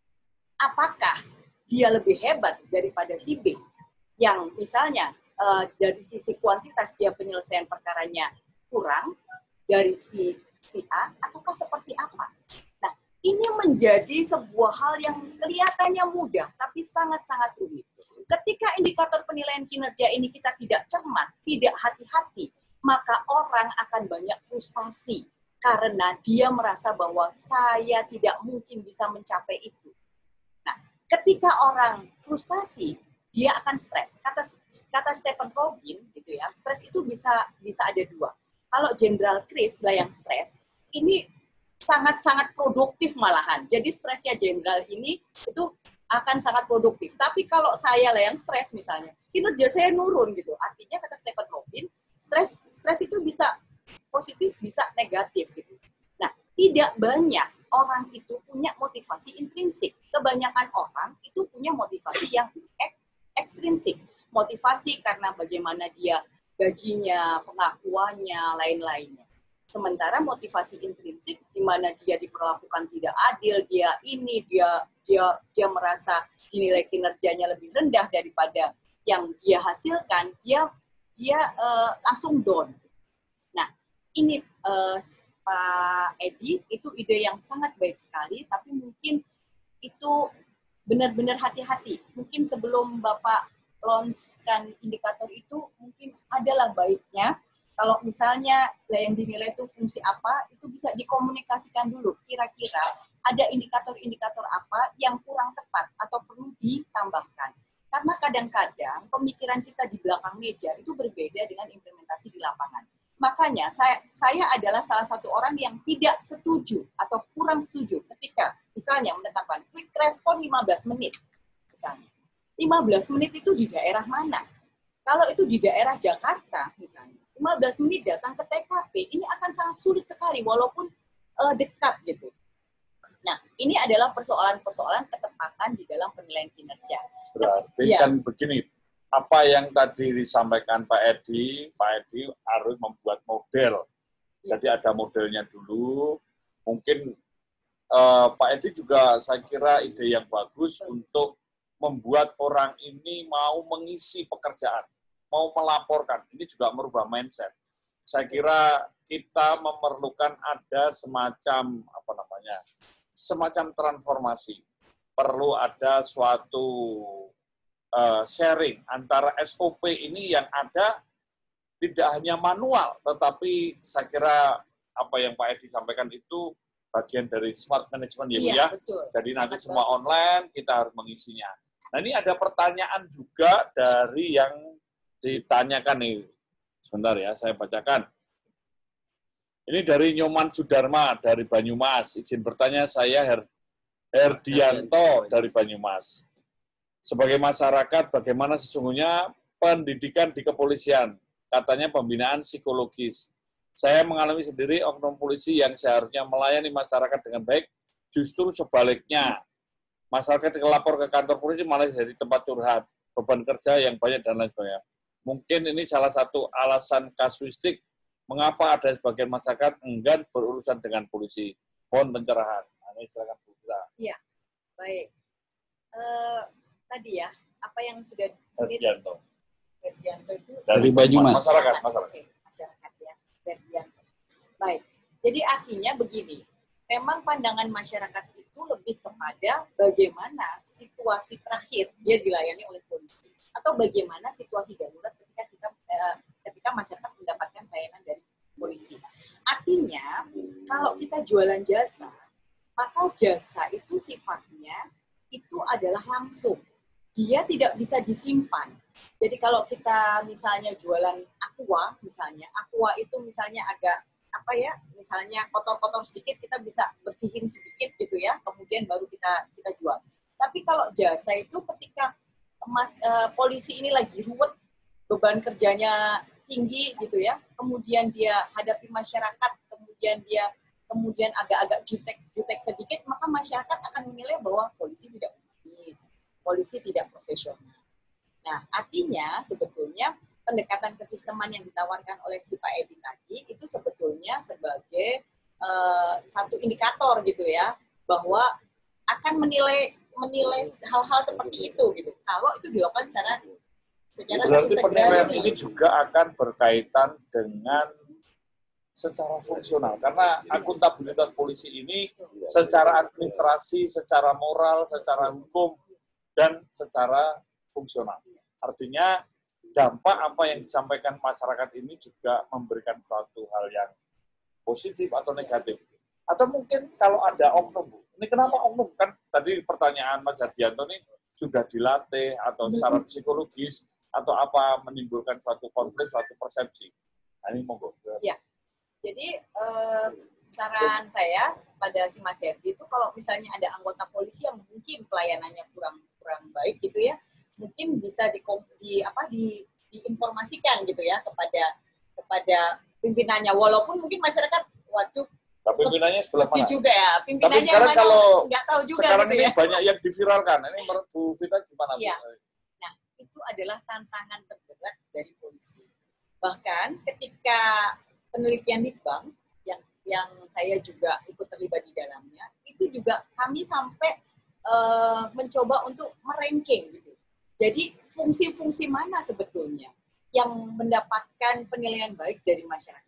[SPEAKER 3] apakah dia lebih hebat daripada si B yang misalnya uh, dari sisi kuantitas dia penyelesaian perkaranya kurang dari si si A, ataukah seperti apa? Nah, ini menjadi sebuah hal yang kelihatannya mudah, tapi sangat-sangat rumit. Ketika indikator penilaian kinerja ini kita tidak cermat, tidak hati-hati, maka orang akan banyak frustasi karena dia merasa bahwa saya tidak mungkin bisa mencapai itu. Nah, ketika orang frustasi, dia akan stres. Kata kata Stephen Robin, gitu ya, stres itu bisa bisa ada dua. Kalau Jenderal Kris lah yang stres, ini sangat-sangat produktif malahan. Jadi stresnya jenderal ini itu akan sangat produktif. Tapi kalau saya lah yang stres misalnya, kinerja saya nurun gitu. Artinya kata Stephen Robin, stres stres itu bisa positif, bisa negatif gitu. Nah, tidak banyak orang itu punya motivasi intrinsik. Kebanyakan orang itu punya motivasi yang ek, ekstrinsik. Motivasi karena bagaimana dia gajinya, pengakuannya, lain-lainnya. Sementara motivasi intrinsik di mana dia diperlakukan tidak adil, dia ini, dia dia dia merasa nilai kinerjanya lebih rendah daripada yang dia hasilkan, dia dia uh, langsung down. Nah, ini uh, Pak Edi, itu ide yang sangat baik sekali, tapi mungkin itu benar-benar hati-hati. Mungkin sebelum Bapak launchkan indikator itu, mungkin adalah baiknya kalau misalnya yang dinilai itu fungsi apa, itu bisa dikomunikasikan dulu. Kira-kira ada indikator-indikator apa yang kurang tepat atau perlu ditambahkan. Karena kadang-kadang pemikiran kita di belakang meja itu berbeda dengan implementasi di lapangan. Makanya saya, saya adalah salah satu orang yang tidak setuju atau kurang setuju ketika misalnya menetapkan quick response lima belas menit. Misalnya. lima belas menit itu di daerah mana? Kalau itu di daerah Jakarta misalnya, lima belas menit datang ke T K P, ini akan sangat sulit sekali walaupun uh, dekat gitu. Nah, ini adalah persoalan-persoalan ketepatan di dalam penilaian kinerja.
[SPEAKER 2] Berarti
[SPEAKER 3] ya.
[SPEAKER 2] kan begini, apa yang tadi disampaikan Pak Edi, Pak Edi harus membuat model. Ya. Jadi ada modelnya dulu. Mungkin uh, Pak Edi juga saya kira ide yang bagus untuk membuat orang ini mau mengisi pekerjaan, mau melaporkan. Ini juga merubah mindset. Saya kira kita memerlukan ada semacam apa namanya, semacam transformasi. Perlu ada suatu uh, sharing antara S O P ini yang ada tidak hanya manual, tetapi saya kira apa yang Pak Edi sampaikan itu bagian dari smart management ya, Bu ya.
[SPEAKER 3] Betul.
[SPEAKER 2] Jadi nanti Sangat semua bagus. Online kita harus mengisinya. Nah ini ada pertanyaan juga dari yang ditanyakan nih. Sebentar ya, saya bacakan. Ini dari Nyoman Sudarma dari Banyumas. Izin bertanya, saya Her Herdianto dari Banyumas. Sebagai masyarakat, bagaimana sesungguhnya pendidikan di kepolisian? Katanya pembinaan psikologis. Saya mengalami sendiri oknum polisi yang seharusnya melayani masyarakat dengan baik, justru sebaliknya. Masyarakat yang lapor ke kantor polisi malah jadi tempat curhat, beban kerja yang banyak dan lain sebagainya. Mungkin ini salah satu alasan kasuistik mengapa ada sebagian masyarakat enggan berurusan dengan polisi. Mohon pencerahan. Nah, ini silakan Bu.
[SPEAKER 3] Iya, baik. Uh, tadi ya, apa yang sudah
[SPEAKER 2] Herdianto.
[SPEAKER 3] Herdianto itu
[SPEAKER 2] dari Banyumas. Masyarakat, masyarakat.
[SPEAKER 3] Oke, masyarakat ya. Herdianto. Baik. Jadi artinya begini, memang pandangan masyarakat itu lebih kepada bagaimana situasi terakhir dia dilayani oleh polisi atau bagaimana situasi darurat ketika kita eh, ketika masyarakat mendapatkan pelayanan dari polisi. Artinya kalau kita jualan jasa, maka jasa itu sifatnya itu adalah langsung. Dia tidak bisa disimpan. Jadi kalau kita misalnya jualan aqua, misalnya aqua itu misalnya agak apa ya, misalnya kotor-kotor sedikit kita bisa bersihin sedikit gitu ya, kemudian baru kita kita jual. Tapi kalau jasa itu ketika mas uh, polisi ini lagi ruwet, beban kerjanya tinggi gitu ya, kemudian dia hadapi masyarakat, kemudian dia kemudian agak-agak jutek-jutek sedikit, maka masyarakat akan menilai bahwa polisi tidak humanis, polisi tidak profesional. Nah, artinya sebetulnya pendekatan kesisteman yang ditawarkan oleh si Pak Edi tadi itu sebetulnya sebagai uh, satu indikator gitu ya, bahwa akan menilai menilai hal-hal seperti itu gitu. Kalau itu dilakukan secara secara
[SPEAKER 2] berarti penilaian ini juga akan berkaitan dengan secara fungsional, karena akuntabilitas polisi ini secara administrasi, secara moral, secara hukum, dan secara fungsional. Artinya dampak apa yang disampaikan masyarakat ini juga memberikan suatu hal yang positif atau negatif. Atau mungkin kalau ada oknum, Bu. Ini kenapa oknum? Kan tadi pertanyaan Mas Herdianto ini sudah dilatih atau secara psikologis atau apa menimbulkan suatu konflik, suatu persepsi. Nah, ini monggo.
[SPEAKER 3] Ya. Jadi eh, saran saya pada si Mas Herdi itu kalau misalnya ada anggota polisi yang mungkin pelayanannya kurang kurang baik gitu ya, mungkin bisa di, di apa di diinformasikan gitu ya kepada kepada pimpinannya, walaupun mungkin masyarakat waduh
[SPEAKER 2] tapi pimpinannya sebelah mana?
[SPEAKER 3] juga ya, pimpinannya
[SPEAKER 2] tapi sekarang
[SPEAKER 3] mana,
[SPEAKER 2] kalau
[SPEAKER 3] nggak tahu juga
[SPEAKER 2] sekarang
[SPEAKER 3] gitu
[SPEAKER 2] ini
[SPEAKER 3] ya.
[SPEAKER 2] banyak yang diviralkan. Ini menurut Bu Vita gimana?
[SPEAKER 3] Ya. Nah, itu adalah tantangan terberat dari polisi. Bahkan ketika penelitian Litbang yang yang saya juga ikut terlibat di dalamnya, itu juga kami sampai uh, mencoba untuk meranking gitu. Jadi fungsi-fungsi mana sebetulnya yang mendapatkan penilaian baik dari masyarakat.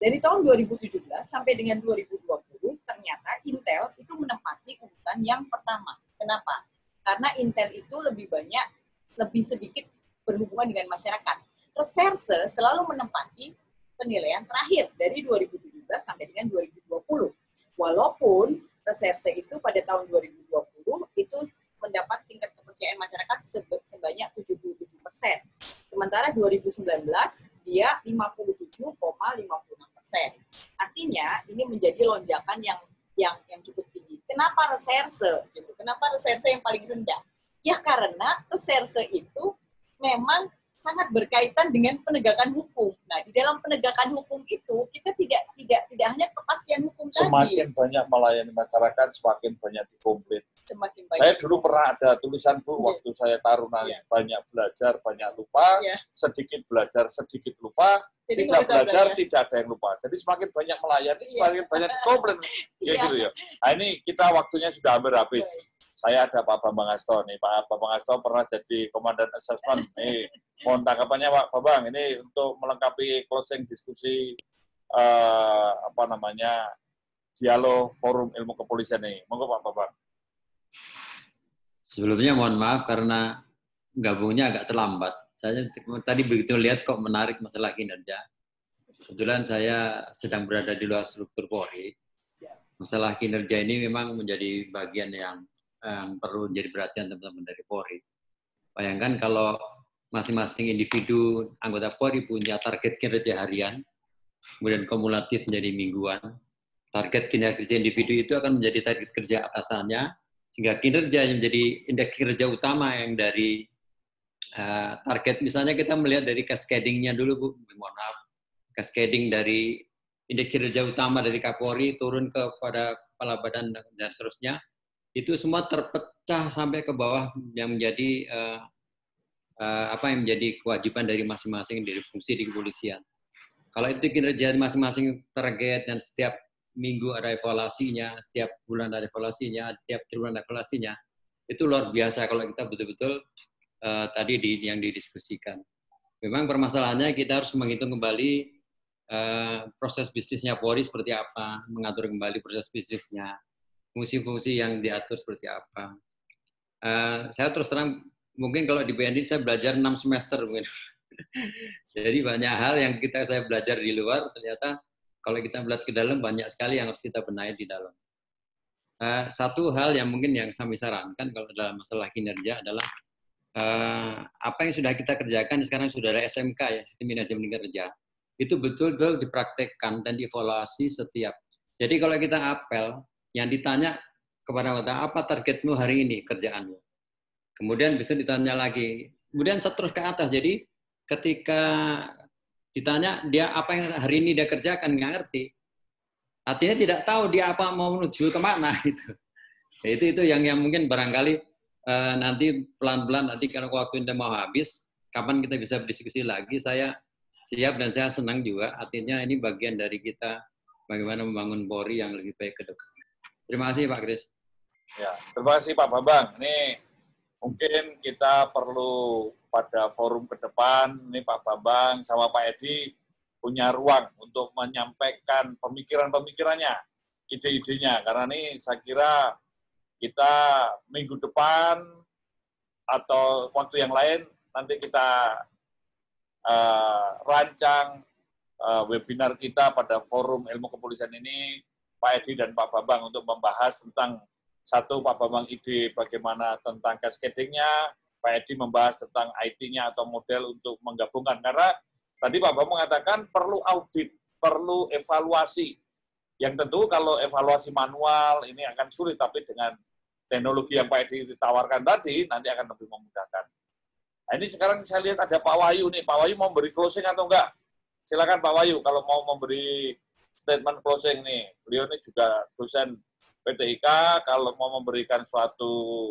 [SPEAKER 3] Dari tahun dua ribu tujuh belas sampai dengan dua ribu dua puluh, ternyata Intel itu menempati urutan yang pertama. Kenapa? Karena Intel itu lebih banyak, lebih sedikit berhubungan dengan masyarakat. Reserse selalu menempati penilaian terakhir dari dua ribu tujuh belas sampai dengan dua ribu dua puluh. Walaupun reserse itu pada tahun dua ribu dua puluh itu mendapat tingkat kepercayaan masyarakat sebanyak tujuh puluh tujuh persen. Sementara dua ribu sembilan belas dia lima puluh tujuh koma lima puluh enam persen. Artinya ini menjadi lonjakan yang yang yang cukup tinggi. Kenapa reserse? Gitu. Kenapa reserse yang paling rendah? Ya karena reserse itu memang sangat berkaitan dengan penegakan hukum. Nah, di dalam penegakan hukum itu kita tidak tidak tidak hanya kepastian hukum
[SPEAKER 2] Semakin
[SPEAKER 3] tadi.
[SPEAKER 2] Semakin banyak melayani masyarakat, semakin banyak dikomplain.
[SPEAKER 3] Semakin banyak.
[SPEAKER 2] Saya dulu pernah ada tulisan Bu,
[SPEAKER 3] yeah.
[SPEAKER 2] waktu saya taruna, yeah. banyak belajar, banyak lupa, yeah. sedikit belajar, sedikit lupa, jadi tidak belajar, belajar, tidak ada yang lupa. Jadi semakin banyak melayani, yeah. semakin banyak dikomplain. Ya yeah. gitu ya. Nah, ini kita waktunya sudah hampir habis. Yeah. Saya ada Pak Bambang Hasto nih, Pak Bambang Hasto pernah jadi komandan assessment. Nih, mohon tanggapannya Pak Bambang, ini untuk melengkapi closing diskusi eh, apa namanya dialog forum ilmu kepolisian ini. Monggo Pak Bambang.
[SPEAKER 5] Sebelumnya mohon maaf karena gabungnya agak terlambat. Saya tadi begitu lihat kok menarik masalah kinerja. Kebetulan saya sedang berada di luar struktur Polri. Masalah kinerja ini memang menjadi bagian yang yang perlu menjadi perhatian teman-teman dari Polri. Bayangkan kalau masing-masing individu anggota Polri punya target kinerja harian, kemudian kumulatif menjadi mingguan. Target kinerja individu itu akan menjadi target kerja atasannya, sehingga kinerja yang menjadi indeks kinerja utama yang dari uh, target, misalnya kita melihat dari cascading-nya dulu, Bu, mohon maaf, cascading dari indeks kinerja utama dari Kapolri turun kepada kepala badan dan seterusnya, itu semua terpecah sampai ke bawah yang menjadi uh, uh, apa yang menjadi kewajiban dari masing-masing dari fungsi di kepolisian. Kalau itu kinerja masing-masing target dan setiap minggu ada evaluasinya, setiap bulan ada evaluasinya, setiap bulan ada evaluasinya, itu luar biasa kalau kita betul-betul uh, tadi di, yang didiskusikan. Memang permasalahannya kita harus menghitung kembali uh, proses bisnisnya Polri seperti apa, mengatur kembali proses bisnisnya, fungsi-fungsi yang diatur seperti apa. Uh, saya terus terang, mungkin kalau di B N I saya belajar enam semester mungkin. Jadi banyak hal yang kita saya belajar di luar, ternyata kalau kita melihat ke dalam banyak sekali yang harus kita benahi di dalam. Uh, satu hal yang mungkin yang kami sarankan kalau dalam masalah kinerja adalah uh, apa yang sudah kita kerjakan sekarang sudah ada S M K ya, sistem manajemen kerja, itu betul-betul dipraktekkan dan dievaluasi setiap. Jadi kalau kita apel, yang ditanya kepada anggota, apa targetmu hari ini kerjaanmu? Kemudian bisa ditanya lagi. Kemudian terus ke atas. Jadi ketika ditanya dia apa yang hari ini dia kerjakan, nggak ngerti. Artinya tidak tahu dia apa mau menuju kemana gitu. Ya, itu itu yang yang mungkin barangkali uh, nanti pelan-pelan nanti kalau waktu ini mau habis, kapan kita bisa berdiskusi lagi. Saya siap dan saya senang juga. Artinya ini bagian dari kita bagaimana membangun Polri yang lebih baik ke depan. Terima kasih Pak Kris.
[SPEAKER 2] Ya, terima kasih Pak Bambang. Ini mungkin kita perlu pada forum ke depan, ini Pak Bambang sama Pak Edi punya ruang untuk menyampaikan pemikiran-pemikirannya, ide-idenya. Karena ini saya kira kita minggu depan atau waktu yang lain nanti kita uh, rancang uh, webinar kita pada forum ilmu kepolisian ini, Pak Edi dan Pak Bambang untuk membahas tentang satu, Pak Bambang ide bagaimana tentang cascading-nya, Pak Edi membahas tentang I T-nya atau model untuk menggabungkan. Karena tadi Pak Bambang mengatakan perlu audit, perlu evaluasi. Yang tentu kalau evaluasi manual ini akan sulit, tapi dengan teknologi yang Pak Edi ditawarkan tadi, nanti akan lebih memudahkan. Nah, ini sekarang saya lihat ada Pak Wahyu nih. Pak Wahyu mau beri closing atau enggak? Silakan Pak Wahyu kalau mau memberi statement closing nih. Beliau ini juga dosen P T I K, kalau mau memberikan suatu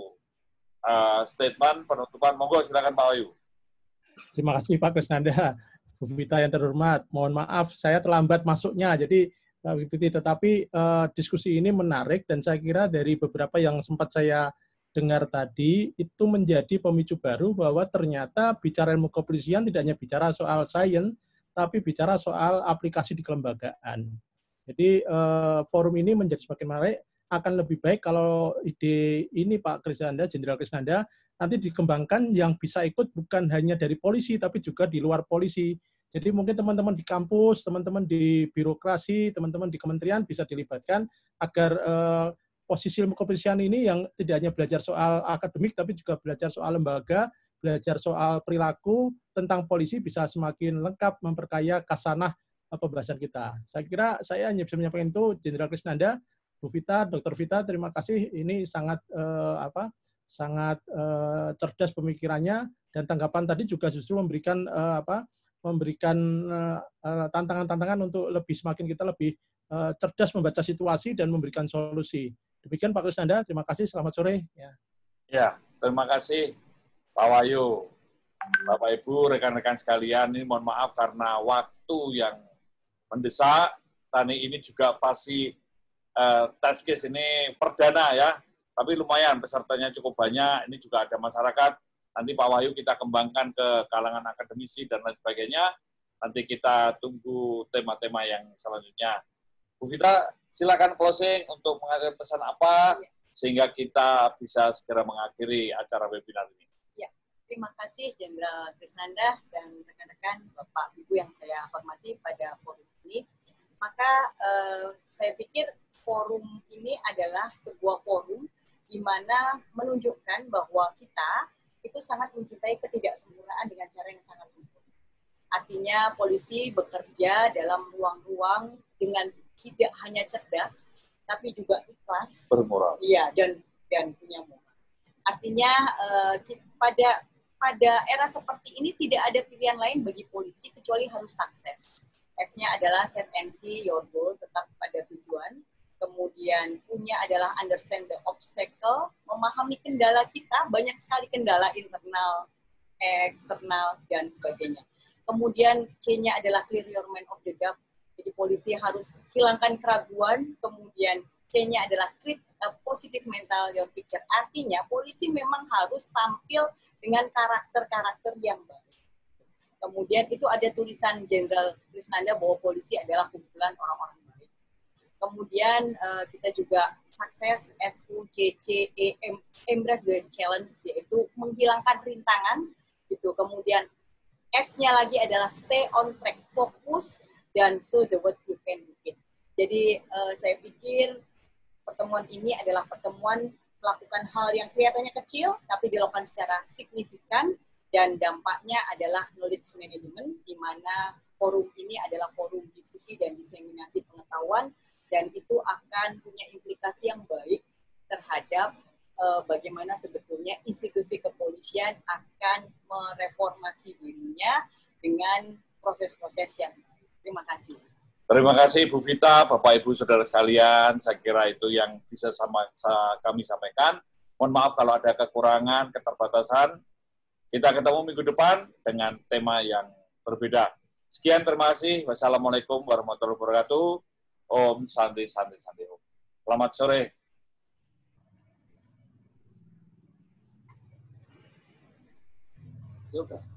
[SPEAKER 2] uh, statement penutupan, monggo silakan Pak Wahyu.
[SPEAKER 6] Terima kasih Pak Krisnanda. Bu Vita yang terhormat, mohon maaf saya terlambat masuknya, jadi Pak Viti, tetapi uh, diskusi ini menarik dan saya kira dari beberapa yang sempat saya dengar tadi itu menjadi pemicu baru bahwa ternyata bicara ilmu kepolisian tidak hanya bicara soal sains, tapi bicara soal aplikasi di kelembagaan. Jadi eh, forum ini menjadi semakin menarik. Akan lebih baik kalau ide ini Pak Krisnanda, Jenderal Krisnanda, nanti dikembangkan yang bisa ikut bukan hanya dari polisi, tapi juga di luar polisi. Jadi mungkin teman-teman di kampus, teman-teman di birokrasi, teman-teman di kementerian bisa dilibatkan agar eh, posisi ilmu kepolisian ini yang tidak hanya belajar soal akademik, tapi juga belajar soal lembaga, belajar soal perilaku tentang polisi bisa semakin lengkap, memperkaya kasanah pembahasan kita. Saya kira saya hanya bisa menyampaikan itu, Jenderal Krisnanda, Bu Vita, Dokter Vita, terima kasih. Ini sangat eh, apa? Sangat eh, cerdas pemikirannya dan tanggapan tadi juga justru memberikan eh, apa? Memberikan eh, tantangan-tantangan untuk lebih semakin kita lebih eh, cerdas membaca situasi dan memberikan solusi. Demikian Pak Krisnanda, terima kasih. Selamat sore. Ya,
[SPEAKER 2] ya terima kasih Pak Wahyu, Bapak Ibu, rekan-rekan sekalian. Ini mohon maaf karena waktu yang mendesak. Tani ini juga pasti Uh, test case ini perdana ya, tapi lumayan pesertanya cukup banyak. Ini juga ada masyarakat. Nanti Pak Wahyu kita kembangkan ke kalangan akademisi dan lain sebagainya. Nanti kita tunggu tema-tema yang selanjutnya. Bu Vita, silakan closing untuk mengakhiri pesan apa sehingga kita bisa segera mengakhiri acara webinar ini.
[SPEAKER 3] Ya, terima kasih Jenderal Krisnanda dan rekan-rekan Bapak Ibu yang saya hormati pada forum ini. Maka eh, saya pikir forum ini adalah sebuah forum di mana menunjukkan bahwa kita itu sangat mencintai ketidaksempurnaan dengan cara yang sangat sempurna. Artinya polisi bekerja dalam ruang-ruang dengan tidak hanya cerdas, tapi juga ikhlas,
[SPEAKER 2] bermoral.
[SPEAKER 3] Iya, dan dan punya moral. Artinya eh, pada pada era seperti ini tidak ada pilihan lain bagi polisi kecuali harus sukses. S-nya adalah set and see your goal, tetap pada tujuan. Kemudian punya adalah understand the obstacle, memahami kendala kita, banyak sekali kendala internal, eksternal, dan sebagainya. Kemudian C-nya adalah clear your mind of the doubt, jadi polisi harus hilangkan keraguan. Kemudian C-nya adalah create a positive mental your picture, artinya polisi memang harus tampil dengan karakter-karakter yang baik. Kemudian itu ada tulisan Jenderal Krisnanda bahwa polisi adalah kumpulan orang-orang baik. Kemudian uh, kita juga sukses S U C C E M, embrace the challenge, yaitu menghilangkan rintangan gitu. Kemudian S-nya lagi adalah stay on track, fokus dan show the what you can do it. Jadi uh, saya pikir pertemuan ini adalah pertemuan melakukan hal yang kelihatannya kecil tapi dilakukan secara signifikan dan dampaknya adalah knowledge management, di mana forum ini adalah forum difusi dan diseminasi pengetahuan. Dan itu akan punya implikasi yang baik terhadap uh, bagaimana sebetulnya institusi kepolisian akan mereformasi dirinya dengan proses-proses yang baik. Terima kasih.
[SPEAKER 2] Terima kasih Bu Vita, Bapak Ibu Saudara sekalian. Saya kira itu yang bisa sama, sa, kami sampaikan. Mohon maaf kalau ada kekurangan, keterbatasan. Kita ketemu minggu depan dengan tema yang berbeda. Sekian, terima kasih. Wassalamualaikum warahmatullahi wabarakatuh. Om Santi Santi Santi Om. Selamat sore. Sudah.